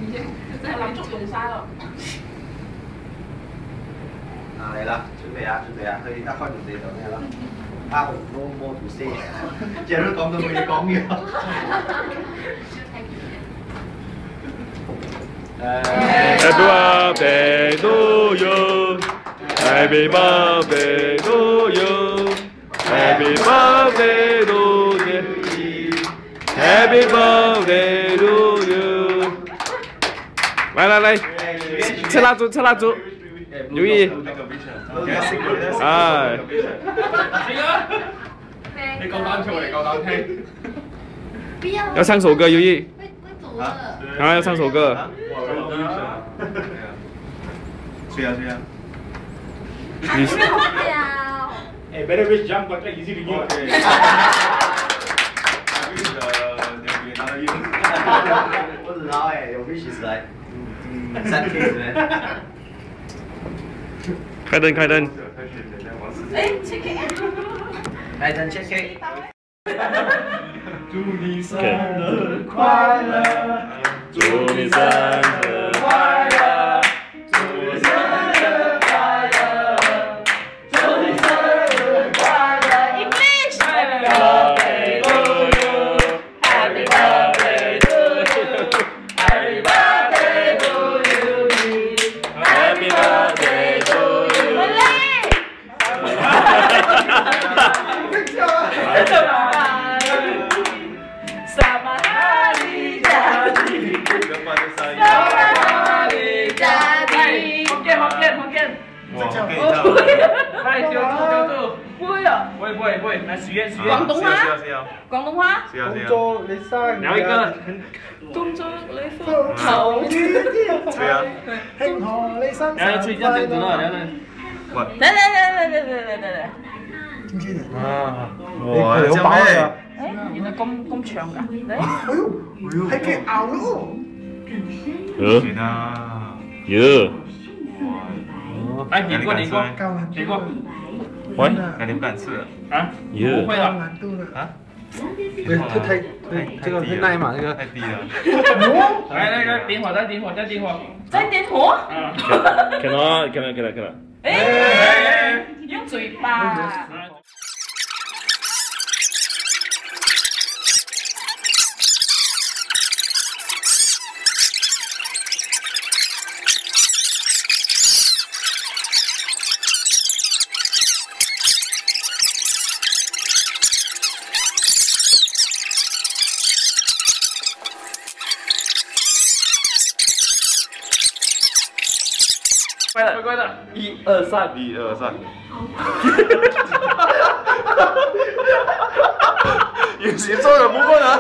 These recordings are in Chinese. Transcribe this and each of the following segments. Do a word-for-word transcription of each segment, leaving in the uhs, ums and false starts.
真係諗足用晒咯。 啊嚟啦，準備啊，準備啊，佢而家開條地就咩啦？啊 ，no more to say， 即係都講到冇嘢講嘅。 Happy birthday to you. Happy birthday to you. Happy birthday to you. Happy birthday to you. 来来来，吃蜡烛，吃蜡烛，留意。哎。 你夠膽唱，我哋夠膽聽。 要唱首歌，留意。啊，要唱首歌。 吹啊吹啊！ 你。 哎 ，better wish jump got like easy to give. I 不知道哎，有 wish is like 三 K 之类。 开灯，开灯。 哎，切 K。 开灯切 K。 祝你生日快乐！ 祝你生日快乐！ 祝你生日快乐！祝你生日快乐 ！English。 Happy birthday to you. Happy birthday to you. Happy birthday to you. Happy birthday to you. 快丢住丢住，不会啊， 不會不會不會，來許願許願。 廣東話，廣東話。 恭祝你生日， 聊一個。 恭祝你福頭對啊。 慶賀你生日。 然後吹這樣子咯，然後。 嚟嚟嚟嚟嚟嚟嚟嚟。 知唔知啊？ 哇，這樣咩？ 誒，原來咁咁長㗎，嚟。 哎呦，係幾咬咯？ 呃。 算啦。 耶。 哎，你過你過你過。 喂， 感覺不敢吃啊？ 耶。 不會了。 啊？對，這太太這個太耐嘛，這個太低了。來來來，點火再點火再點火。 再點火。 啊。 cannot cannot cannot cannot。 誒，用嘴巴。 乖的，乖乖的，一二三，一二三。有谁做的不过呢？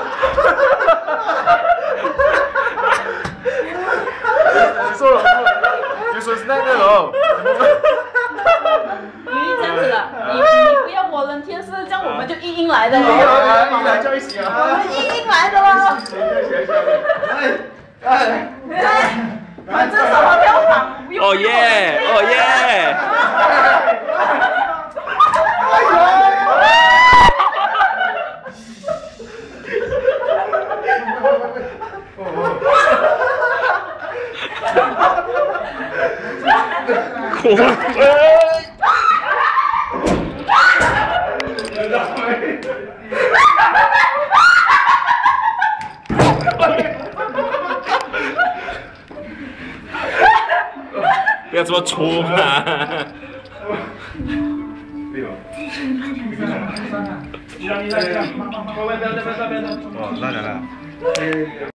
你做了不？你说是那个喽？ 鱼这样子了，你你不要我冷天是这样，我们就一应来的咯。 一来就一起啊！ 我们一应来的咯。 哎哎哎。反正什么票房， 哦耶，哦耶！不要这么粗嘛！ 对吧？一张一张一张，别别别别别别！哦，来来来。